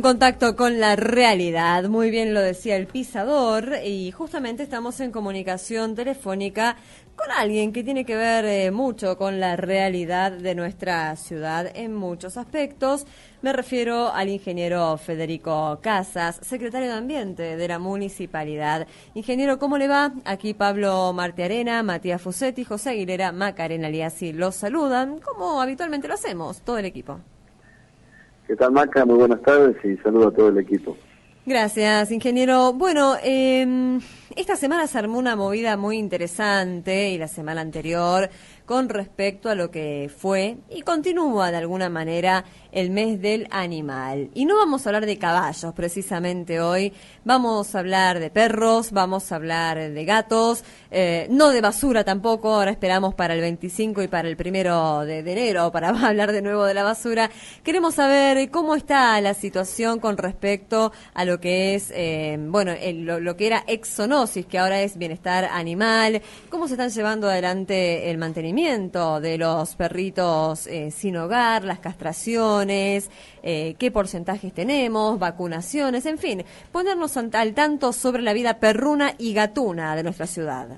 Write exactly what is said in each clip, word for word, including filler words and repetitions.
contacto con la realidad, muy bien lo decía el pisador, y justamente estamos en comunicación telefónica con alguien que tiene que ver eh, mucho con la realidad de nuestra ciudad en muchos aspectos. Me refiero al ingeniero Federico Casas, secretario de Ambiente de la Municipalidad. Ingeniero, ¿cómo le va? Aquí Pablo Martiarena, Matías Fusetti, José Aguilera, Macarena Liasi los saludan, como habitualmente lo hacemos, todo el equipo. ¿Qué tal, Maca? Muy buenas tardes y saludo a todo el equipo. Gracias, ingeniero. Bueno, eh, esta semana se armó una movida muy interesante y la semana anterior con respecto a lo que fue y continúa de alguna manera el mes del animal. Y no vamos a hablar de caballos precisamente hoy, vamos a hablar de perros, vamos a hablar de gatos, eh, no de basura tampoco, ahora esperamos para el veinticinco y para el primero de, de enero para hablar de nuevo de la basura. Queremos saber cómo está la situación con respecto a lo que es, eh, bueno, el, lo, lo que era exonosis, que ahora es bienestar animal, cómo se están llevando adelante el mantenimiento de los perritos eh, sin hogar, las castraciones, eh, qué porcentajes tenemos, vacunaciones, en fin, ponernos al tanto sobre la vida perruna y gatuna de nuestra ciudad.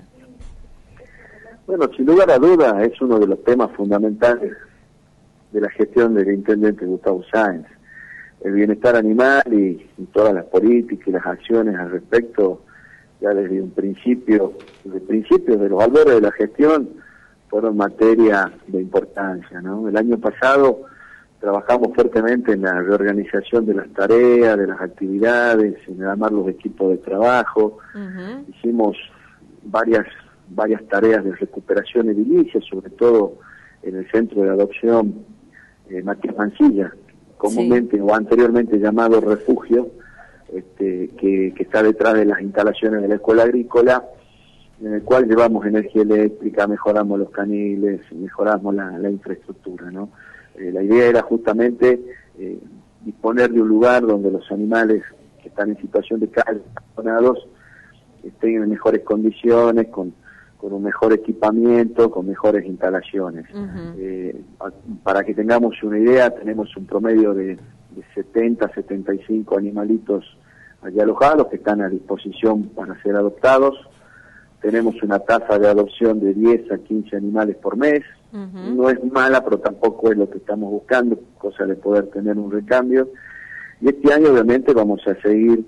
Bueno, sin lugar a duda es uno de los temas fundamentales de la gestión del intendente Gustavo Sáenz. El bienestar animal y, y todas las políticas y las acciones al respecto, ya desde un principio, desde principios de los albores de la gestión, fueron materia de importancia, ¿no? El año pasado trabajamos fuertemente en la reorganización de las tareas, de las actividades, en armar los equipos de trabajo. Uh-huh. Hicimos varias varias tareas de recuperación edilicia, sobre todo en el centro de adopción eh, Matías Mancilla, comúnmente sí. o anteriormente llamado Refugio, este, que, que está detrás de las instalaciones de la escuela agrícola, en el cual llevamos energía eléctrica, mejoramos los caniles, mejoramos la, la infraestructura, ¿no? Eh, la idea era justamente eh, disponer de un lugar donde los animales que están en situación de calle, abandonados, estén en mejores condiciones, con, con un mejor equipamiento, con mejores instalaciones. Uh-huh. Eh, para que tengamos una idea, tenemos un promedio de, de setenta, setenta y cinco animalitos allí alojados que están a disposición para ser adoptados. Tenemos una tasa de adopción de diez a quince animales por mes. Uh-huh. No es mala, pero tampoco es lo que estamos buscando, cosa de poder tener un recambio. Y este año obviamente vamos a seguir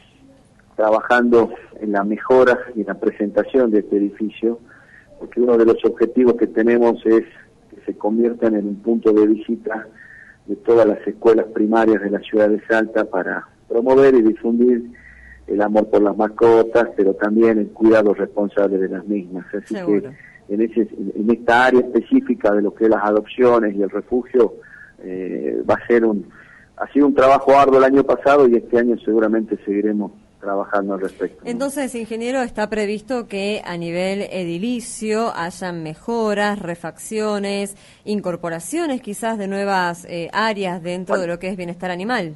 trabajando en la mejora y en la presentación de este edificio, porque uno de los objetivos que tenemos es que se conviertan en un punto de visita de todas las escuelas primarias de la ciudad de Salta para promover y difundir el amor por las mascotas, pero también el cuidado responsable de las mismas. Así Seguro. que en, ese, en esta área específica de lo que es las adopciones y el refugio, eh, va a ser un, ha sido un trabajo arduo el año pasado y este año seguramente seguiremos trabajando al respecto, ¿no? Entonces, ingeniero, está previsto que a nivel edilicio hayan mejoras, refacciones, incorporaciones quizás de nuevas eh, áreas dentro bueno. de lo que es bienestar animal.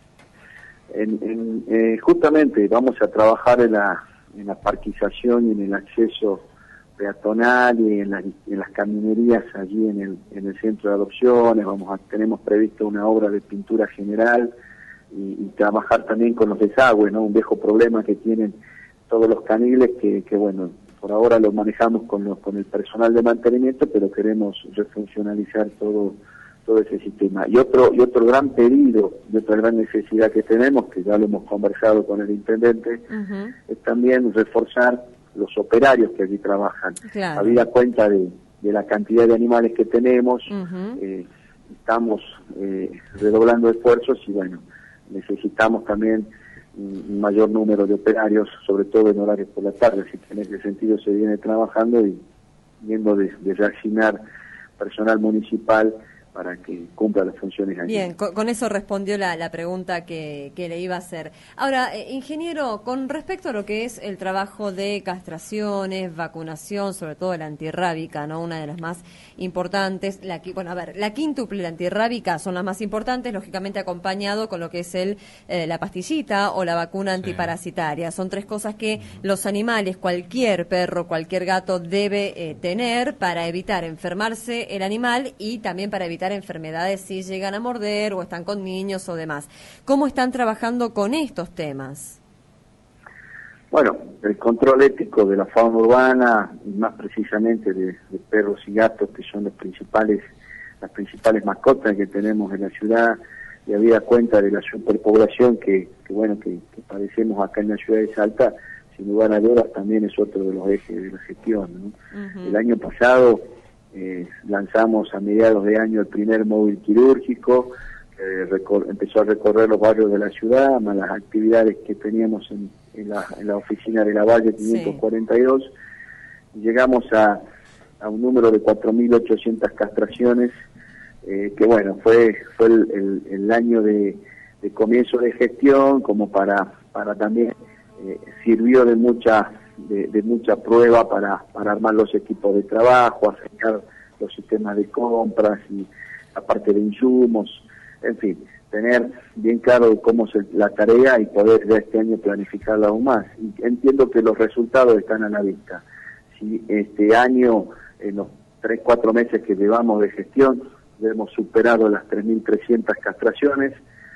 En, en, eh, justamente vamos a trabajar en la, en la parquización y en el acceso peatonal y en, la, en las caminerías allí en el, en el centro de adopciones. Vamos a, tenemos previsto una obra de pintura general y, y trabajar también con los desagües, ¿no? Un viejo problema que tienen todos los caniles que, que bueno, por ahora lo manejamos con, los, con el personal de mantenimiento, pero queremos refuncionalizar todo todo ese sistema. Y otro y otro gran pedido y otra gran necesidad que tenemos, que ya lo hemos conversado con el intendente, uh-huh. es también reforzar los operarios que allí trabajan. Claro. Habida cuenta de, de la cantidad de animales que tenemos, uh-huh. eh, estamos eh, redoblando esfuerzos y bueno, necesitamos también un mayor número de operarios, sobre todo en horarios por la tarde, así que en ese sentido se viene trabajando y viendo de, de reasignar personal municipal para que cumpla las funciones allí. Bien, con, con eso respondió la, la pregunta que, que le iba a hacer. Ahora, eh, ingeniero, con respecto a lo que es el trabajo de castraciones, vacunación, sobre todo la antirrábica, ¿no? Una de las más importantes, la bueno, a ver, la quíntuple y la antirrábica son las más importantes, lógicamente acompañado con lo que es el eh, la pastillita o la vacuna antiparasitaria. Sí. Son tres cosas que los animales, cualquier perro, cualquier gato debe eh, tener para evitar enfermarse el animal y también para evitar evitar enfermedades si llegan a morder o están con niños o demás. ¿Cómo están trabajando con estos temas? Bueno, el control ético de la fauna urbana, y más precisamente de, de perros y gatos, que son los principales, las principales mascotas que tenemos en la ciudad, y habida cuenta de la superpoblación que, que bueno, que, que padecemos acá en la ciudad de Salta, sin lugar a dudas también es otro de los ejes de la gestión, ¿no? Uh-huh. El año pasado eh, lanzamos a mediados de año el primer móvil quirúrgico, eh, recor- empezó a recorrer los barrios de la ciudad, más las actividades que teníamos en En la, en la oficina de la Valle quinientos cuarenta y dos, sí. Llegamos a, a un número de cuatro mil ochocientas castraciones, eh, que bueno, fue fue el, el, el año de, de comienzo de gestión, como para para también eh, sirvió de mucha de, de mucha prueba para, para armar los equipos de trabajo, acercar los sistemas de compras y la parte de insumos, en fin, tener bien claro cómo es la tarea y poder ya este año planificarla aún más. Y entiendo que los resultados están a la vista. Si este año, en los tres, cuatro meses que llevamos de gestión, hemos superado las tres mil trescientas castraciones,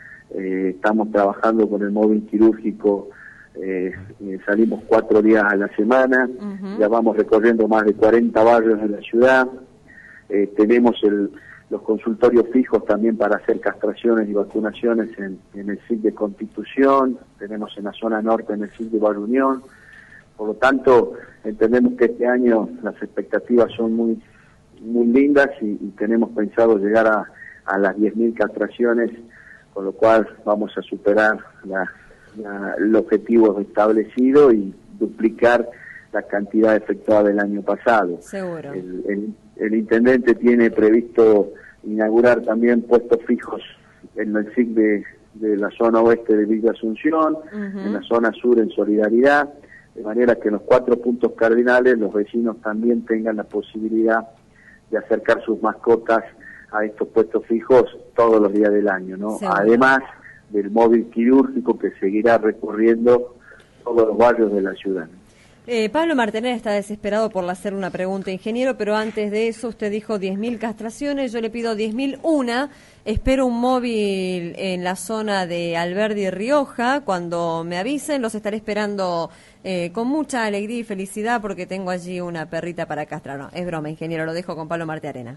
eh, estamos trabajando con el móvil quirúrgico, eh, eh, salimos cuatro días a la semana, uh-huh. Ya vamos recorriendo más de cuarenta barrios de la ciudad, eh, tenemos el los consultorios fijos también para hacer castraciones y vacunaciones en, en el S I C de Constitución, tenemos en la zona norte en el S I C de Barrio Unión, por lo tanto entendemos que este año las expectativas son muy muy lindas y, y tenemos pensado llegar a, a las diez mil castraciones, con lo cual vamos a superar la, la, el objetivo establecido y duplicar la cantidad efectuada del año pasado. Seguro. El, el, el intendente tiene previsto inaugurar también puestos fijos en el S I C de, de la zona oeste de Villa Asunción, uh-huh. En la zona sur en Solidaridad, de manera que en los cuatro puntos cardinales los vecinos también tengan la posibilidad de acercar sus mascotas a estos puestos fijos todos los días del año, ¿no? Sí. Además del móvil quirúrgico que seguirá recorriendo todos los barrios de la ciudad. Eh, Pablo Martínez está desesperado por hacer una pregunta, ingeniero, pero antes de eso usted dijo diez mil castraciones, yo le pido diez mil una, espero un móvil en la zona de Alberdi y Rioja, cuando me avisen los estaré esperando eh, con mucha alegría y felicidad porque tengo allí una perrita para castrar. No, es broma, ingeniero, lo dejo con Pablo Martí Arena.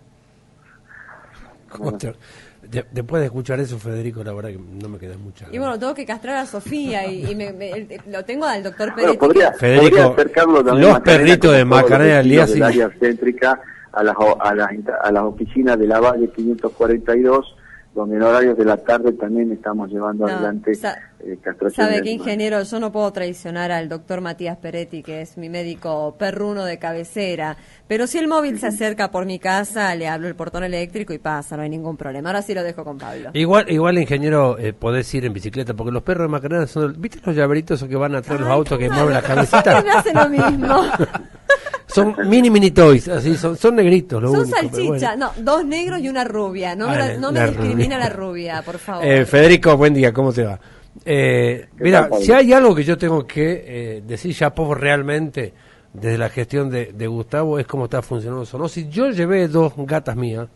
De, después de escuchar eso, Federico, la verdad que no me queda mucha. Y bueno, tengo que castrar a Sofía y, y me, me, el, lo tengo al doctor Pérez. Bueno, podría, Federico, podría los perritos de Macarena al día del área céntrica a las, a, las, a las oficinas de la Valle quinientos cuarenta y dos, donde en horarios de la tarde también estamos llevando no, adelante sa- eh, castraciones. ¿Sabe qué, ingeniero? Yo no puedo traicionar al doctor Matías Peretti, que es mi médico perruno de cabecera, pero si el móvil se acerca por mi casa, le hablo el portón eléctrico y pasa, no hay ningún problema. Ahora sí lo dejo con Pablo. Igual, igual ingeniero, eh, podés ir en bicicleta, porque los perros de Macarena son, ¿viste los llaveritos que van atrás de los autos que mueven la cabecita? Me hace lo mismo. Son mini mini toys, así son, son negritos. Lo son único, salchicha, bueno. No, dos negros y una rubia. No, ah, me, no me la discrimina rubia. la rubia, por favor. Eh, Federico, buen día, ¿cómo te va? Eh, mira, si hay algo que yo tengo que eh, decir ya poco realmente desde la gestión de, de Gustavo es cómo está funcionando Zoonosis. Yo llevé dos gatas mías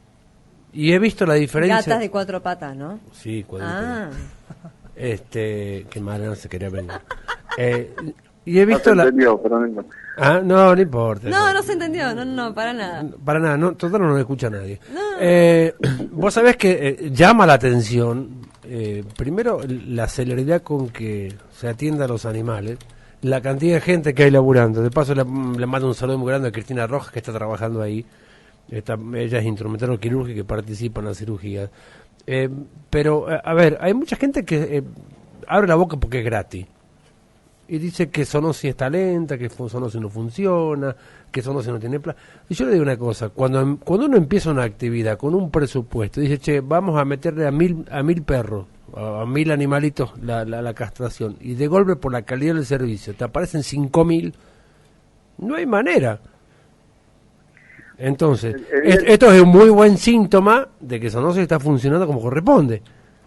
y he visto la diferencia. Gatas de cuatro patas, ¿no? Sí, cuatro ah. patas. Este, qué mal no se quería venir. Eh, y he visto no la. Entendió, pero no. Ah, no, no importa. No, no se entendió, no, no, para nada. Para nada, no, total no nos escucha nadie. No. Eh, vos sabés que eh, llama la atención, eh, primero, la celeridad con que se atienda a los animales, la cantidad de gente que hay laburando. De paso, le, le mando un saludo muy grande a Cristina Rojas, que está trabajando ahí. Está, ella es instrumental quirúrgica que participa en la cirugía. Eh, pero, a ver, hay mucha gente que eh, abre la boca porque es gratis. Y dice que Zoonosis está lenta, que Zoonosis no funciona, que Zoonosis no tiene plan. Y yo le digo una cosa, cuando cuando uno empieza una actividad con un presupuesto, dice, che, vamos a meterle a mil a mil perros, a, a mil animalitos la, la, la castración, y de golpe por la calidad del servicio te aparecen cinco mil, no hay manera. Entonces, es, esto es un muy buen síntoma de que Zoonosis está funcionando como corresponde.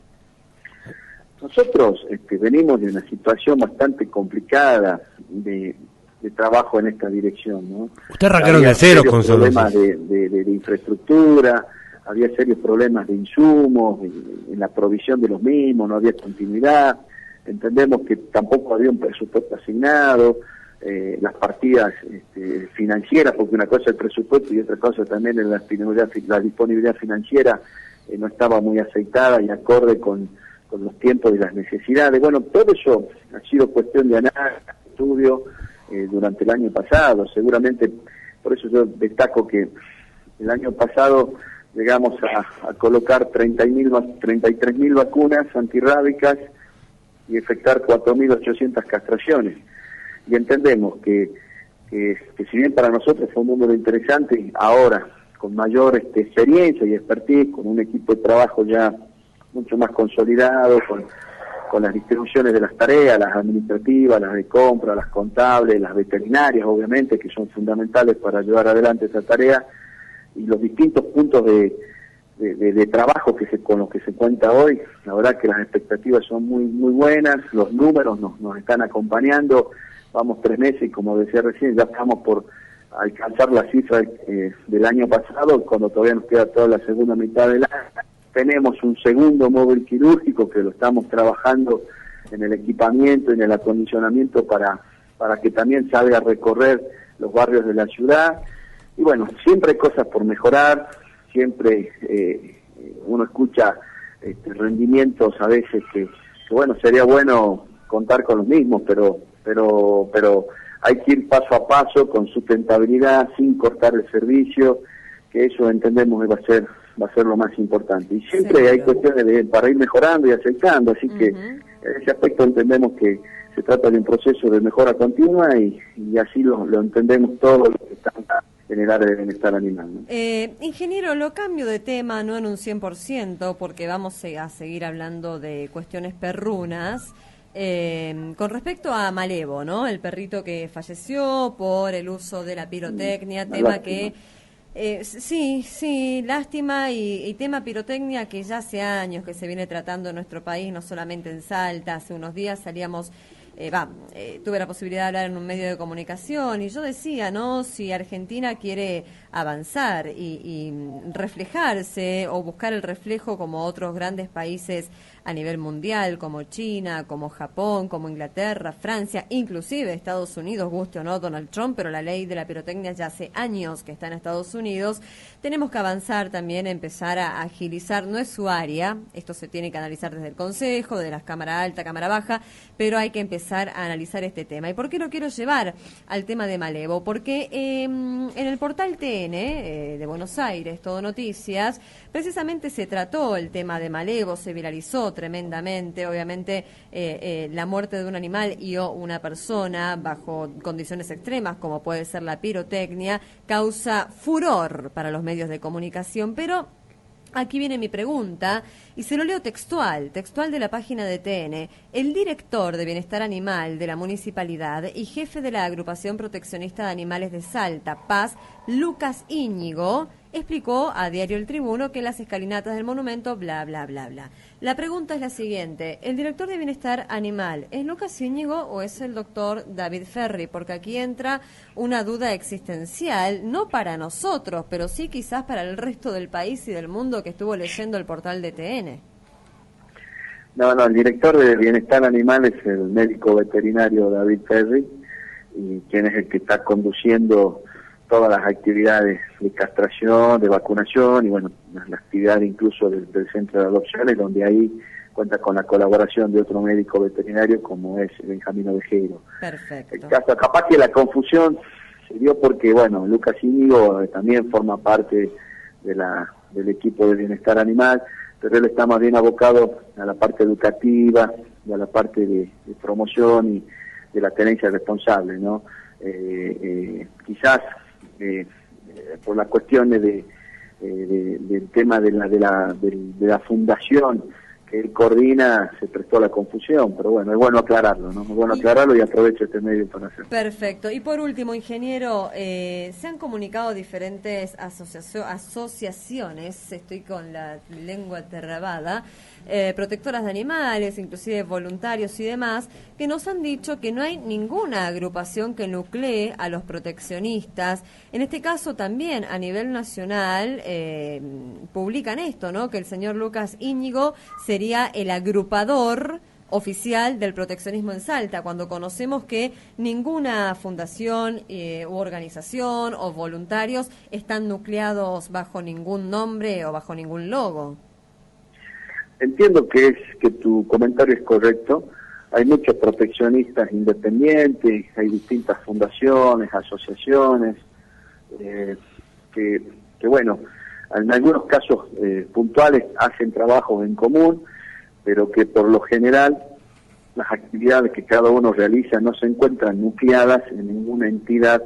Nosotros este, venimos de una situación bastante complicada de, de trabajo en esta dirección, ¿no? Usted arrancaron de cero con problemas de, de, de, de infraestructura, había serios problemas de insumos, en la provisión de los mismos, no había continuidad. Entendemos que tampoco había un presupuesto asignado, eh, las partidas este, financieras, porque una cosa es el presupuesto y otra cosa también es la disponibilidad, la disponibilidad financiera, eh, no estaba muy aceitada y acorde con, con los tiempos y las necesidades. Bueno, todo eso ha sido cuestión de análisis, estudio eh, durante el año pasado. Seguramente, por eso yo destaco que el año pasado llegamos a, a colocar treinta y tres mil vacunas antirrábicas y efectuar cuatro mil ochocientas castraciones. Y entendemos que, que, que si bien para nosotros fue un número interesante, ahora con mayor este, experiencia y expertise, con un equipo de trabajo ya mucho más consolidado, con, con las distribuciones de las tareas, las administrativas, las de compra, las contables, las veterinarias, obviamente, que son fundamentales para llevar adelante esa tarea, y los distintos puntos de, de, de, de trabajo que se, con los que se cuenta hoy. La verdad que las expectativas son muy muy buenas, los números nos, nos están acompañando, vamos tres meses y como decía recién, ya estamos por alcanzar la cifra eh, del año pasado, cuando todavía nos queda toda la segunda mitad del año. Tenemos un segundo móvil quirúrgico que lo estamos trabajando en el equipamiento, en el acondicionamiento para, para que también salga a recorrer los barrios de la ciudad. Y bueno, siempre hay cosas por mejorar, siempre eh, uno escucha este, rendimientos a veces que, que, bueno, sería bueno contar con los mismos, pero, pero, pero hay que ir paso a paso con sustentabilidad, sin cortar el servicio, que eso entendemos que va a ser, va a ser lo más importante. Y siempre Seguro. hay cuestiones de, para ir mejorando y aceptando, así uh-huh. que en ese aspecto entendemos que se trata de un proceso de mejora continua y, y así lo, lo entendemos todos los que están en el área de bienestar animal, ¿no? Eh, ingeniero, lo cambio de tema, no en un cien por ciento, porque vamos a seguir hablando de cuestiones perrunas. Eh, con respecto a Malevo, ¿no? El perrito que falleció por el uso de la pirotecnia, mm, tema lástima. que... Eh, sí, sí, lástima, y, y tema pirotecnia que ya hace años que se viene tratando en nuestro país, no solamente en Salta. Hace unos días salíamos... Eh, va, eh, tuve la posibilidad de hablar en un medio de comunicación y yo decía, ¿no? Si Argentina quiere avanzar y, y reflejarse o buscar el reflejo como otros grandes países a nivel mundial, como China, como Japón, como Inglaterra, Francia, inclusive Estados Unidos, guste o no Donald Trump, pero la ley de la pirotecnia ya hace años que está en Estados Unidos, tenemos que avanzar también, empezar a agilizar, no es su área, esto se tiene que analizar desde el Consejo, de las cámara alta, cámara baja, pero hay que empezar a analizar este tema. ¿Y por qué lo quiero llevar al tema de Malevo? Porque eh, en el portal T N eh, de Buenos Aires, Todo Noticias, precisamente se trató el tema de Malevo, se viralizó tremendamente, obviamente eh, eh, la muerte de un animal y o una persona bajo condiciones extremas, como puede ser la pirotecnia, causa furor para los medios de comunicación, pero aquí viene mi pregunta, y se lo leo textual, textual de la página de T N. El director de Bienestar Animal de la Municipalidad y jefe de la Agrupación Proteccionista de Animales de Salta, Paz, Lucas Íñigo, explicó a Diario El Tribuno que en las escalinatas del monumento, bla, bla, bla, bla. La pregunta es la siguiente, ¿el director de Bienestar Animal es Lucas Íñigo o es el doctor David Ferri? Porque aquí entra una duda existencial, no para nosotros, pero sí quizás para el resto del país y del mundo que estuvo leyendo el portal de T N. No, no, el director de Bienestar Animal es el médico veterinario David Ferri, y quien es el que está conduciendo todas las actividades de castración, de vacunación y bueno, la actividad incluso del, del centro de adopciones, donde ahí cuenta con la colaboración de otro médico veterinario como es Benjamín Ovejero. Perfecto. El caso, capaz que la confusión se dio porque, bueno, Lucas Íñigo también forma parte de la del equipo de Bienestar Animal, pero él está más bien abocado a la parte educativa y a la parte de, de promoción y de la tenencia responsable, ¿no? Eh, eh, quizás Eh, eh, por las cuestiones de, eh, de, del tema de la, de, la, de, de la fundación que él coordina, se prestó toda la confusión, pero bueno, es bueno aclararlo, ¿no? Es bueno aclararlo y aprovecho este medio para hacerlo. Perfecto. Y por último, ingeniero, eh, se han comunicado diferentes asocia- asociaciones, estoy con la lengua trabada, eh, protectoras de animales, inclusive voluntarios y demás, que nos han dicho que no hay ninguna agrupación que nuclee a los proteccionistas. En este caso también a nivel nacional eh, publican esto, ¿no? Que el señor Lucas Íñigo sería el agrupador oficial del proteccionismo en Salta, cuando conocemos que ninguna fundación eh, u organización o voluntarios están nucleados bajo ningún nombre o bajo ningún logo. Entiendo que es que tu comentario es correcto. Hay muchos proteccionistas independientes, hay distintas fundaciones, asociaciones, eh, que, que bueno, en algunos casos eh, puntuales hacen trabajos en común, pero que por lo general las actividades que cada uno realiza no se encuentran nucleadas en ninguna entidad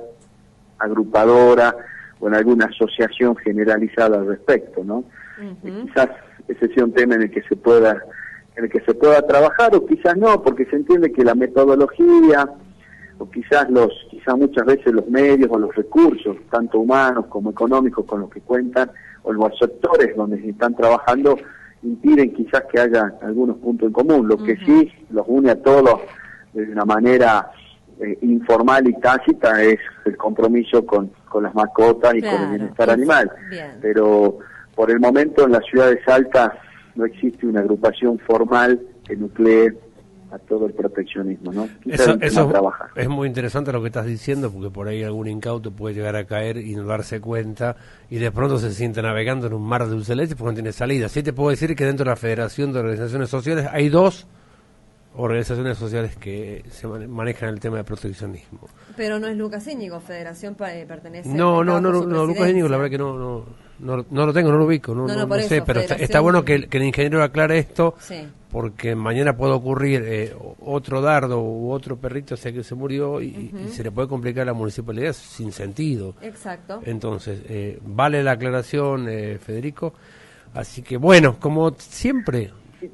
agrupadora o en alguna asociación generalizada al respecto, ¿no? Uh-huh. Quizás ese sea un tema en el que se pueda en el que se pueda trabajar, o quizás no, porque se entiende que la metodología o quizás los quizás muchas veces los medios o los recursos, tanto humanos como económicos con los que cuentan, o los sectores donde se están trabajando, impiden quizás que haya algunos puntos en común. Lo uh-huh. que sí los une a todos de una manera eh, informal y tácita es el compromiso con, con las mascotas y claro, con el bienestar animal. Bien. Pero por el momento en la ciudad de Salta no existe una agrupación formal que nuclee a todo el proteccionismo, ¿no? Eso, eso es muy interesante lo que estás diciendo, porque por ahí algún incauto puede llegar a caer y no darse cuenta, y de pronto se siente navegando en un mar de dulce de leche porque no tiene salida. Sí te puedo decir que dentro de la Federación de Organizaciones Sociales hay dos organizaciones sociales que se manejan el tema de proteccionismo. Pero no es Lucas Íñigo, Federación pertenece... No, no, no, no, no Lucas Íñigo, la verdad que no, no, no, no lo tengo, no lo ubico, no, no, no, no sé, eso, pero está, está bueno que, que el ingeniero aclare esto, sí. Porque mañana puede ocurrir eh, otro dardo u otro perrito, o sea, que se murió y, uh-huh. y se le puede complicar a la municipalidad sin sentido. Exacto. Entonces, eh, vale la aclaración, eh, Federico. Así que, bueno, como siempre,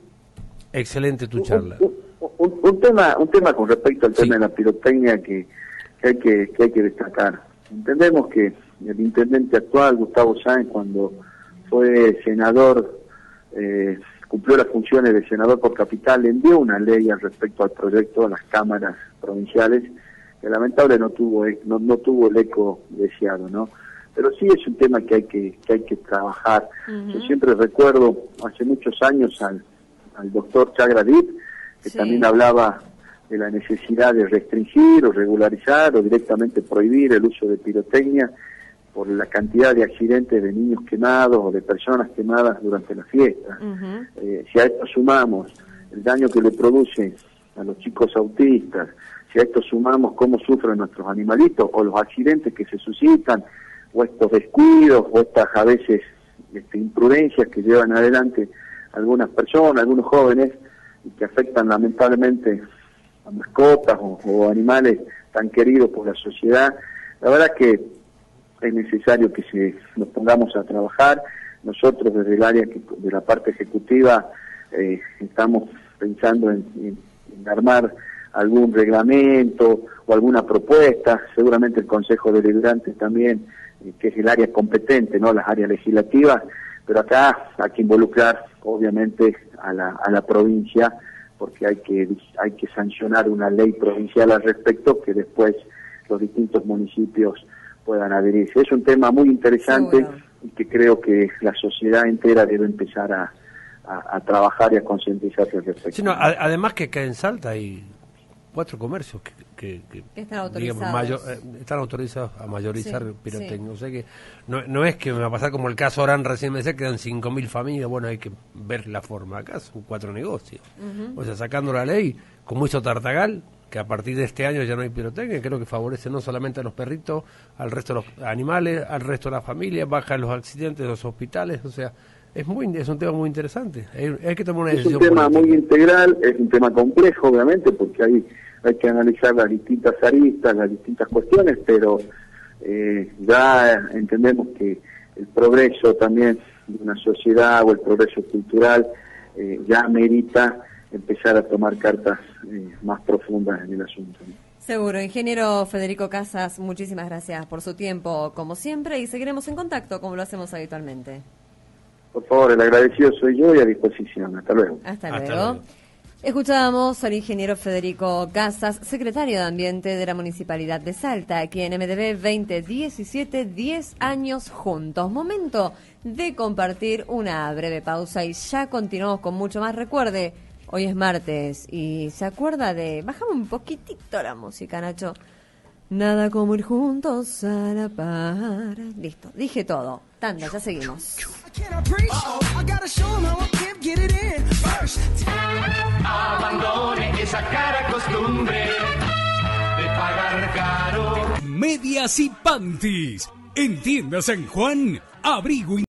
excelente tu charla. Un, un tema un tema con respecto al tema sí. de la pirotecnia que, que hay que que hay que destacar. Entendemos que el intendente actual, Gustavo Sáenz, cuando fue senador, eh, cumplió las funciones de senador por capital, envió una ley al respecto al proyecto a las cámaras provinciales, que lamentable no tuvo no, no tuvo el eco deseado, ¿no? Pero sí es un tema que hay que que hay que trabajar. Uh-huh. Yo siempre recuerdo hace muchos años al al doctor Chagradit, que sí. también hablaba de la necesidad de restringir o regularizar o directamente prohibir el uso de pirotecnia por la cantidad de accidentes de niños quemados o de personas quemadas durante la fiesta. Uh-huh. Eh, si a esto sumamos el daño que le produce a los chicos autistas, si a esto sumamos cómo sufren nuestros animalitos o los accidentes que se suscitan, o estos descuidos, o estas a veces este, imprudencias que llevan adelante algunas personas, algunos jóvenes, y que afectan lamentablemente a mascotas o, o animales tan queridos por la sociedad, la verdad que es necesario que se nos pongamos a trabajar. Nosotros desde el área que, de la parte ejecutiva eh, estamos pensando en, en, en armar algún reglamento o alguna propuesta, seguramente el Consejo Deliberante también, eh, que es el área competente, no las áreas legislativas, pero acá hay que involucrar obviamente a la, a la provincia, porque hay que hay que sancionar una ley provincial al respecto que después los distintos municipios puedan adherirse. Es un tema muy interesante sí, bueno. y que creo que la sociedad entera debe empezar a, a, a trabajar y a concientizarse al respecto. Sí, no, a, además que acá en Salta hay cuatro comercios que, que, que, que están autorizados digamos, mayor, eh, están autorizados a mayorizar sí, pirotecnia. Sí. O sea que no, no es que me va a pasar como el caso Orán recién me decía que eran cinco mil familias. Bueno, hay que ver la forma. Acá son cuatro negocios. Uh-huh. O sea, sacando la ley, como hizo Tartagal, que a partir de este año ya no hay pirotecnia, creo que favorece no solamente a los perritos, al resto de los animales, al resto de la familia, baja los accidentes de los hospitales. O sea, es muy es un tema muy interesante. Hay, hay que tomar una decisión. Es un tema política. muy integral, es un tema complejo, obviamente, porque hay hay que analizar las distintas aristas, las distintas cuestiones, pero eh, ya entendemos que el progreso también de una sociedad o el progreso cultural eh, ya merita empezar a tomar cartas eh, más profundas en el asunto, ¿no? Seguro. Ingeniero Federico Casas, muchísimas gracias por su tiempo, como siempre, y seguiremos en contacto, como lo hacemos habitualmente. Por favor, el agradecido soy yo y a disposición. Hasta luego. Hasta, Hasta luego. luego. Escuchábamos al ingeniero Federico Casas, secretario de Ambiente de la Municipalidad de Salta, aquí en M D B veinte diecisiete, diez años juntos. Momento de compartir una breve pausa y ya continuamos con mucho más. Recuerde, hoy es martes y se acuerda de... Bajamos un poquitito la música, Nacho. Nada como ir juntos a la par. Listo, dije todo. Tanda, ya seguimos. Abandone esa cara costumbre de pagar caro. Medias y panties. En Tienda San Juan, abrigo y